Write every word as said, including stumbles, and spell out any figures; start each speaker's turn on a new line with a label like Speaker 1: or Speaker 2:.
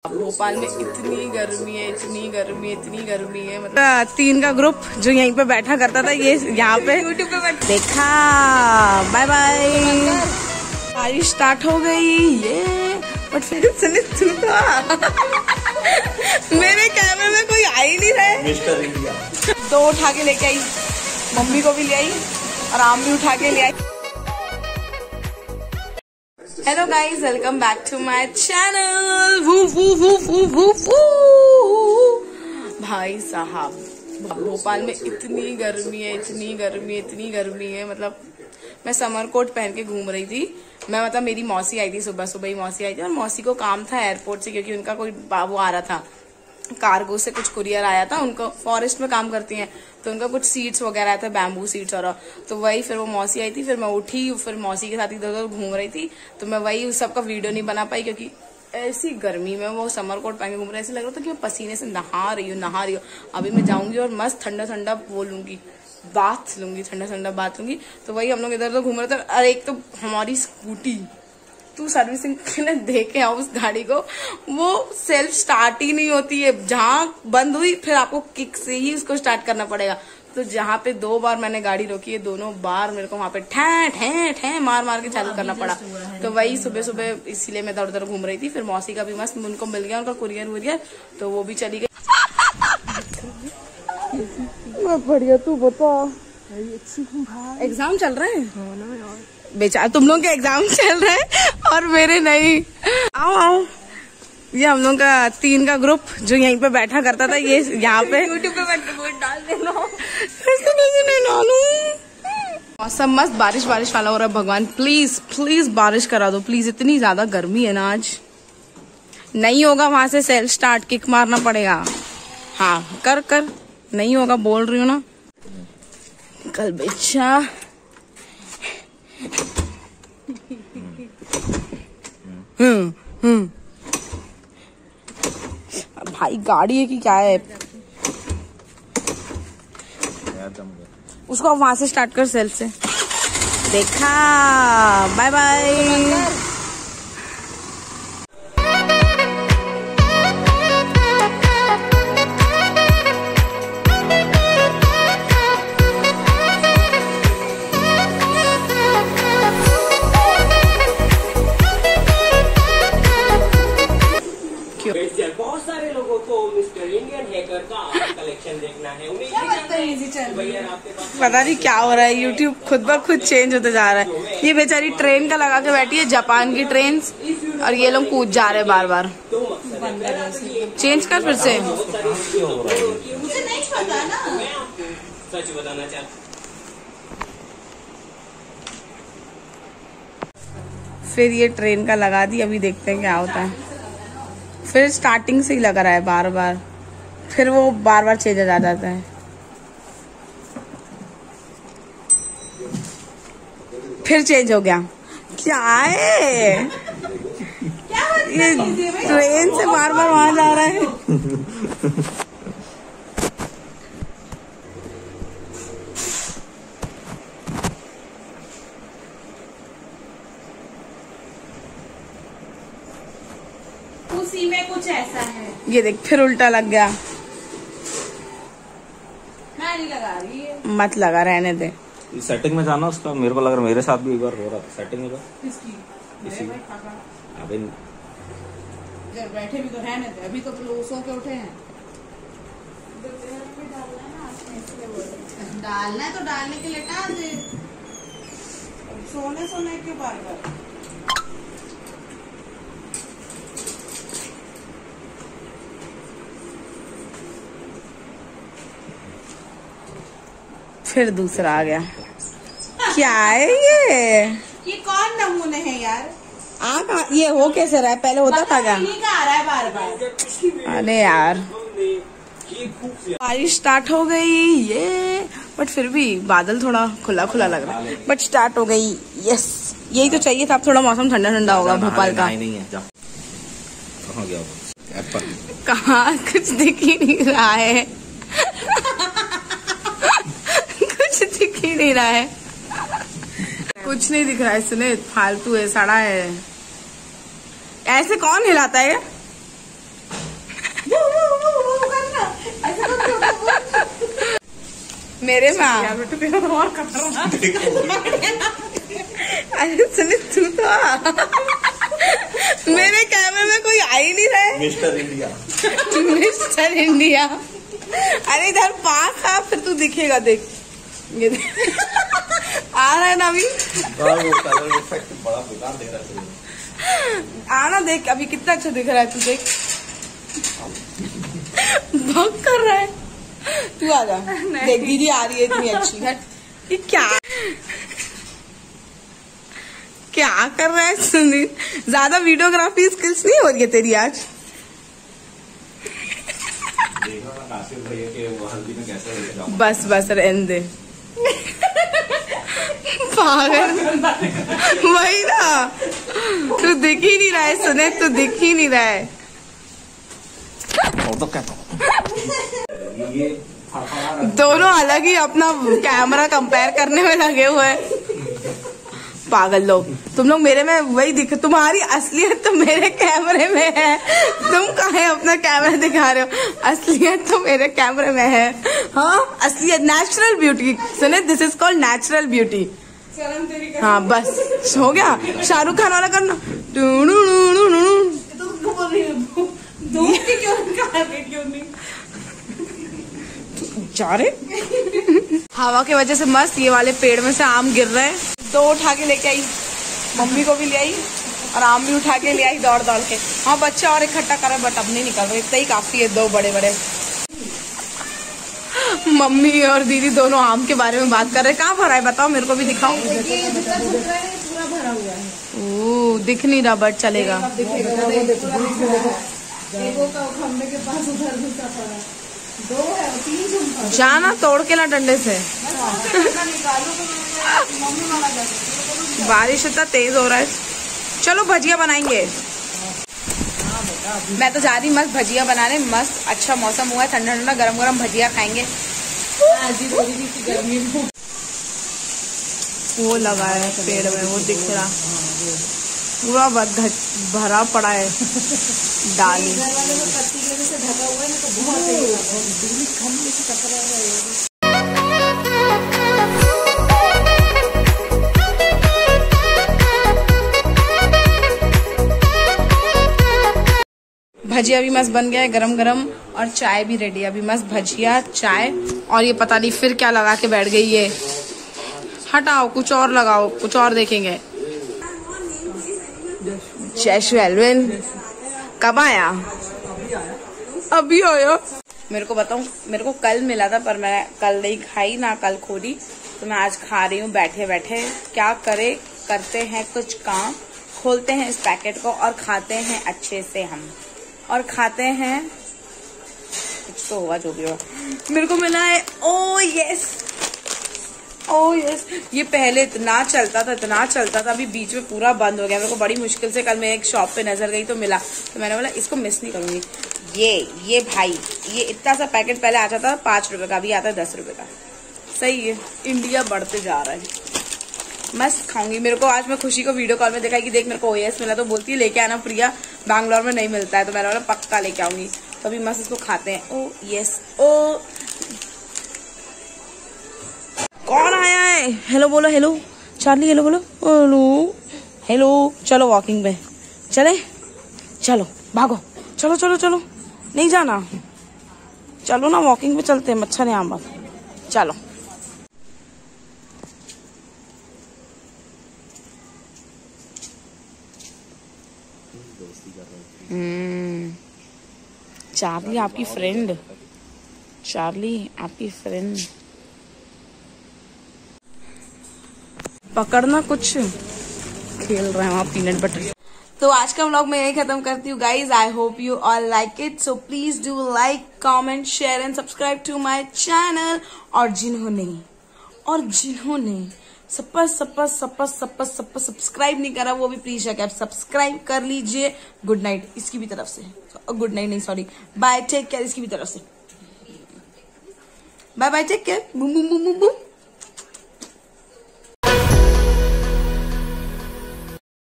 Speaker 1: भोपाल में इतनी गर्मी है, इतनी गर्मी है, इतनी गर्मी है, मतलब तीन का ग्रुप जो यहीं पे बैठा करता था ये यहाँ पे यूट्यूब पे देखा। Bye bye. बारिश स्टार्ट हो गई ये, बट फिर सुने मेरे कैमरे में कोई आ ही नहीं रहे। मिस्टर इंडिया दो उठा के लेके आई, मम्मी को भी ले आई और आम भी उठा के ले आई। Hello guys, welcome back to my channel. वू वू वू वू वू वू। भाई साहब, भोपाल में इतनी गर्मी है, इतनी गर्मी है, इतनी गर्मी है, मतलब मैं समर कोट पहन के घूम रही थी। मैं मतलब मेरी मौसी आई थी, सुबह सुबह ही मौसी आई थी, और मौसी को काम था एयरपोर्ट से, क्योंकि उनका कोई बाबू आ रहा था, कार्गो से कुछ कुरियर आया था। उनको फॉरेस्ट में काम करती हैं, तो उनका कुछ सीड्स वगैरह आया था, बैम्बू सीड्स, और तो वही फिर वो मौसी आई थी। फिर मैं उठी, फिर मौसी के साथ इधर उधर घूम रही थी, तो मैं वही उस सबका वीडियो नहीं बना पाई, क्योंकि ऐसी गर्मी में वो समर कोट पहन के घूम रहे, ऐसे लग रहा था कि मैं पसीने से नहा रही हूँ नहा रही हूँ। अभी मैं जाऊंगी और मस्त ठंडा ठंडा वो लूंगी, बाथ लूंगी, ठंडा ठंडा बाथ लूंगी। तो वही हम लोग इधर उधर घूम रहे थे। और एक तो हमारी स्कूटी, तू सर्विसिंग के लिए देखे आओ उस गाड़ी को, वो सेल्फ स्टार्ट ही नहीं होती है। जहाँ बंद हुई फिर आपको किक से ही उसको स्टार्ट करना पड़ेगा। तो जहाँ पे दो बार मैंने गाड़ी रोकी है, दोनों बार मेरे को वहां पे ठै ठै ठै मार मार के चालू करना पड़ा। तो वही सुबह सुबह इसीलिए मैं इधर उधर घूम रही थी। फिर मौसी का भी मस्त उनको मिल गया उनका कुरियर वुरियर, तो वो भी चली गई। बढ़िया, तू बता। एग्जाम चल रहे हैं बेचारा, तुम लोग के एग्जाम चल रहे हैं और मेरे नहीं। आओ आओ, ये हम लोग का तीन का ग्रुप जो यहीं पे बैठा करता था, ये यहाँ पे यूट्यूब पे बैठ के वोट डाल देना। ऐसे कैसे नहीं डालूं? मौसम मस्त बारिश बारिश वाला हो रहा है। भगवान प्लीज प्लीज बारिश करा दो प्लीज, इतनी ज्यादा गर्मी है ना आज। नहीं होगा वहां से सेल्फ स्टार्ट किक मारना पड़ेगा। हाँ कर कर, नहीं होगा बोल रही हूँ ना। कल बेचा हम्म हम्म भाई गाड़ी है कि क्या है? उसको वहां से स्टार्ट कर, सेल्फ से। देखा, बाय बाय।
Speaker 2: बहुत सारे लोगों को मिस्टर इंडियन हैकर का कलेक्शन देखना है।
Speaker 1: पता नहीं क्या हो रहा है, यूट्यूब खुद ब खुद चेंज होते जा रहा है। ये बेचारी ट्रेन का लगा के बैठी है, जापान की ट्रेन, और ये लोग कूद जा रहे हैं बार बार। चेंज कर फिर से।
Speaker 2: मुझे नहीं पता ना, सच बताना चाहता।
Speaker 1: फिर ये ट्रेन का लगा दी, अभी देखते हैं क्या होता है। फिर स्टार्टिंग से ही लगा रहा है बार बार, फिर वो बार बार चेंज आ जाता है। फिर चेंज हो गया। क्या है ये, ट्रेन से बार बार वहां जा रहा है। उसी में कुछ ऐसा है। ये देख, फिर उल्टा लग गया। मैं नहीं लगा रही है। मत लगा, रहने दे।
Speaker 3: सेटिंग में जाना उसका, मेरे को लग रहा है मेरे साथ भी एक बार हो रहा था सेटिंग में।
Speaker 1: किसकी?
Speaker 3: इसी अबे
Speaker 1: जब बैठे भी तो रहने दे, अभी तो लोग सो के उठे हैं। डालना है तो डालने के लिए डाल दे, सोने सोने के बार बार। फिर दूसरा आ गया। क्या है ये? ये कौन नमूने हैं यार? आ, ये हो कैसे रहा है? पहले होता था क्या? आ रहा है बार बार। अरे यार, बारिश स्टार्ट हो गई ये, बट फिर भी बादल थोड़ा खुला खुला लग रहा है, बट स्टार्ट हो गई। यस, यही तो चाहिए था। अब थोड़ा मौसम ठंडा ठंडा होगा भोपाल का।
Speaker 3: नहीं है, जा। कहाँ गया?
Speaker 1: कहाँ, कुछ दिख ही नहीं रहा है। कुछ दिख ही नहीं रहा है, कुछ नहीं दिख रहा है। सुने, फालतू है, सड़ा है। ऐसे कौन हिलाता है? मेरे में आ। अरे सुन तू तो आ। मेरे कैमरे में कोई आ ही नहीं रहा है।
Speaker 3: Mister India.
Speaker 1: Mister India. अरे इधर पास आ, फिर तू दिखेगा। देख ये आ रहा है ना अभी।
Speaker 3: कलर इफेक्ट बड़ा बेकार दे रहा है।
Speaker 1: आना देख अभी कितना अच्छा दिख रहा है। तू देख भग कर रहा है। तू आ जा। देख दीदी आ रही है इतनी अच्छी। ये क्या क्या कर रहा है सुनील? ज्यादा वीडियोग्राफी स्किल्स नहीं हो रही है तेरी आज? बस बस रहने दे। पागल। वही ना, तू दिख ही नहीं रहा है सुने, तू दिख ही नहीं रहा है।
Speaker 3: और तो क्या ये
Speaker 1: दोनों अलग ही अपना कैमरा कंपेयर करने में लगे हुए हैं। पागल लोग तुम लोग। मेरे में वही दिख, तुम्हारी असलियत तो मेरे कैमरे में है। तुम कहाँ अपना कैमरा दिखा रहे हो? असलियत तो मेरे कैमरे में है। हाँ असलियत, नेचुरल ब्यूटी सुने, this is called natural beauty. हाँ बस हो गया। शाहरुख खान वाला करना। जा रहे हवा की वजह से मस्त ये वाले पेड़ में से आम गिर रहे हैं। दो उठा के लेके आई, मम्मी को भी ले आई और आम भी उठा के ले आई दौड़ दौड़ के। हाँ बच्चे और इकट्ठा कर रहे, बट अब नहीं निकल रहे, इतना ही काफी है। दो बड़े बड़े। मम्मी और दीदी दोनों आम के बारे में बात कर रहे हैं। कहाँ भरा है बताओ, मेरे को भी दिखाओ। ओ दिख नहीं रहा बट चलेगा। जाना तोड़ के ना डंडे से। बारिश इतना तेज हो रहा है। चलो भजिया बनाएंगे। मैं तो जा रही मस्त भजिया बनाने। मस्त अच्छा मौसम हुआ है, ठंडा ठंडा गरम गरम भजिया खाएंगे। वो लगा है पेड़ में, वो दिख रहा पूरा भरा पड़ा है डाली। भजिया भी मस्त बन गया है गरम गरम, और चाय भी रेडी है। अभी मस्त भजिया चाय, और ये पता नहीं फिर क्या लगा के बैठ गई है। हटाओ कुछ और लगाओ, कुछ और देखेंगे। जैश एल्विन कब आया? अभी आया। मेरे को बताऊं, मेरे को कल मिला था पर मैं कल नहीं खाई ना कल खोली, तो मैं आज खा रही हूँ बैठे बैठे। क्या करे, करते हैं कुछ काम, खोलते हैं इस पैकेट को और खाते हैं अच्छे से हम, और खाते हैं कुछ तो हुआ जो भी हुआ। मेरे को मिला है ओ यस ओ यस। ये पहले इतना चलता था इतना चलता था, अभी बीच में पूरा बंद हो गया। मेरे को बड़ी मुश्किल से कल मैं एक शॉप पे नजर गई तो मिला, तो मैंने बोला इसको मिस नहीं करूंगी। ये ये भाई ये इतना सा पैकेट पहले आता था पांच रुपए का, अभी आता है दस रुपए का। सही है, इंडिया बढ़ते जा रहा है। मस्त खाऊंगी। मेरे को आज मैं खुशी को वीडियो कॉल में देखा कि देख मेरे को ओएस मिला, तो बोलती है लेके आना प्रिया, बैंगलोर में नहीं मिलता है। तो मैंने बोला पक्का लेके आऊंगी। तो अभी मस्त इसको खाते हैं। ओ यस ओ कौन आया है? हेलो बोलो, हेलो चार्ली, हेलो बोलो, हेलो हेलो। चलो वॉकिंग पे चले, चलो भागो, चलो चलो चलो, नहीं जाना, चलो ना वॉकिंग पे चलते हैं। मच्छर है यहाँ पर, चलो। हम्म चार्ली आपकी फ्रेंड, चार्ली आपकी फ्रेंड। पकड़ना कुछ खेल रहे हैं वहाँ पीनट बटर। तो आज का व्लॉग मैं यही खत्म करती हूँ guys. I hope you all like it, so please do like, comment, share and subscribe to my channel. और जिन्होंने और जिन्होंने सप्पा सप्पा सप्पा सप्पा सप्पा सब्सक्राइब नहीं करा, वो भी प्लीज जाके आप सब्सक्राइब कर लीजिए। गुड नाइट इसकी भी तरफ से, गुड नाइट नहीं सॉरी, बाय टेक केयर इसकी भी तरफ से। Bye bye take care, boom boom boom boom boom.